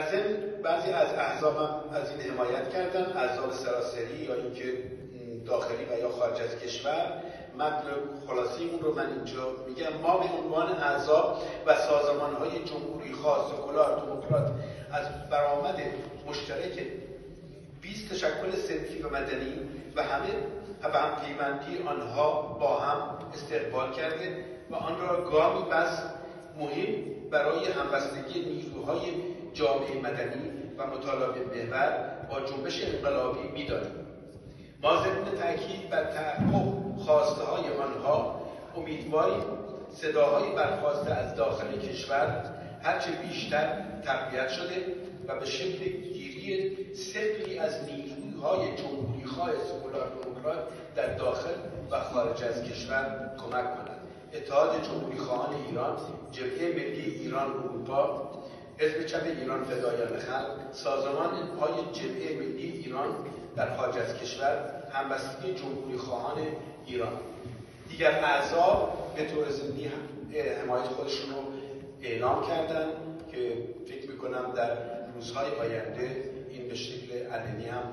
ضمن بعضی از احزاب هم از این حمایت کردن، احزاب سراسری یا اینکه داخلی و یا خارج از کشور. مطلب خلاصی اون رو من اینجا میگم. ما به عنوان احزاب و سازمان‌های جمهوری‌خواه، سکولار، دموکرات از برآمد مشترک 20 تشکل صنفی و مدنی و همه هم پیوندی آنها با هم استقبال کرده و آن را گامی بس مهم برای همبستگی نیروهای جامعه مدنی و مطالبه محور با جنبش انقلابی می‌دانیم. ما ضمن تأکید بر تحقق خواسته های آنها امیدواریم صداهای برخاسته از داخل کشور هرچه بیشتر تقویت شده و به شکل گیری سقلی از نیروهای جمهوری‌خواه سکولار دموکرات در داخل و خارج از کشور کمک کند. اتحاد جمهوری‌خواهان ایران، جبهه ملی ایران اروپا، حزب چپ ایران فدایان خلق، سازمان‌های جبهه ملی ایران در خارج از کشور، همبستگی جمهوری‌خواهان ایران. دیگر اعضا به طور ضمنی حمایت خودشون رو اعلام کردن که فکر می‌کنم در روزهای آینده این به شکل علنی هم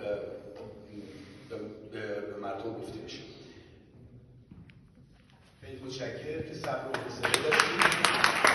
به مردم گفته بشه. خیلی متشکرم که صبر و حوصله داشتید.